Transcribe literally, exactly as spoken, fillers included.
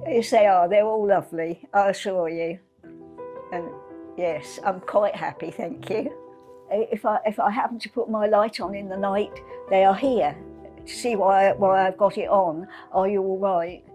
Yes, they are. They're all lovely, I assure you. And yes, I'm quite happy, thank you. If I, if I happen to put my light on in the night, they are here to see why, why I've got it on. Are you all right?